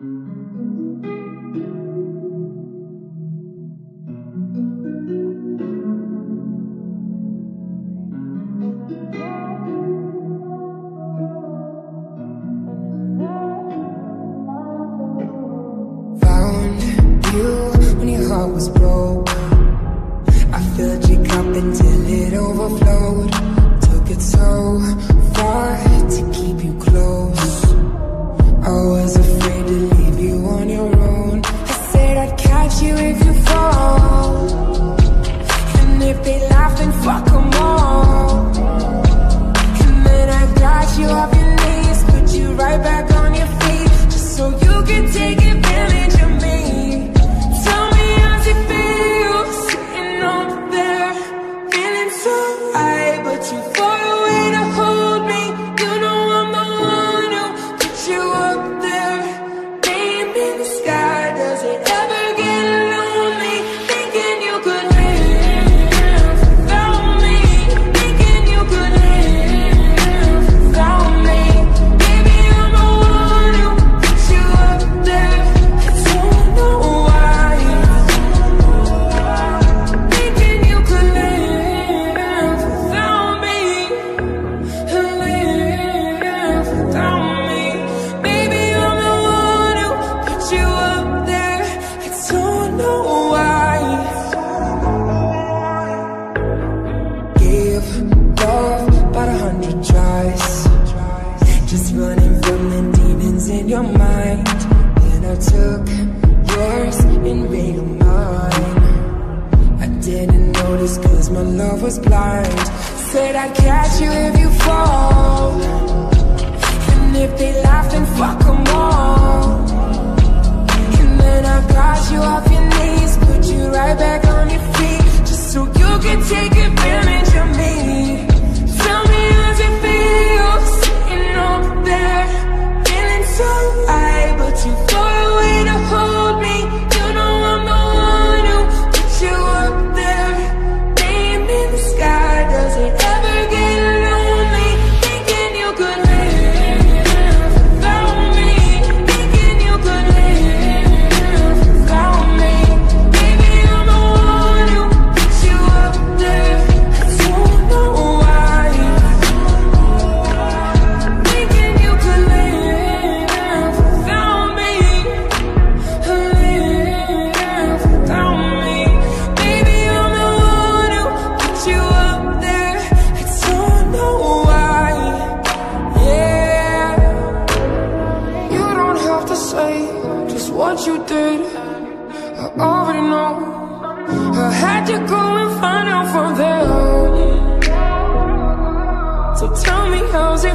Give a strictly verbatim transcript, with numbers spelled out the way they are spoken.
Was broke. I filled your cup until it overflowed. Took it so far to keep you close. I was afraid to leave you on your own. I said I'd catch you if you fall, and if they laugh then fuck them all. And then I got you off your knees, put you right back on your feet, just so you can take advantage of me. Too far away to hold me. You know I'm the one who put you up there. Name in the sky. Does it ever get lonely? Thinking you could live without me. Thinking you could live without me. Baby, I'm the one who put you up there. I don't know why. Thinking you could live without me. Just running from the demons in your mind. Then I took yours and made them mine. I didn't notice cause my love was blind. Said I'd catch you if you fall, and if they laugh then fuck them all. And then I got you off your knees, put you right back on your feet, just so you can take advantage of me. Tell me how's it feel sitting up there, feeling so high but too far away to hold me. You know I'm the one who put you up there. Name in the sky. Does it ever get lonely? Thinking you could live without me. Thinking you could live without me. Baby, I'm the one who put you up there. I don't know why. Thinking you could live without me. Live without me. Baby, I'm the one who put you up there. I don't know why. Yeah. You don't have to say just what you did. I already know. I had to go and find out from them. So tell me how's it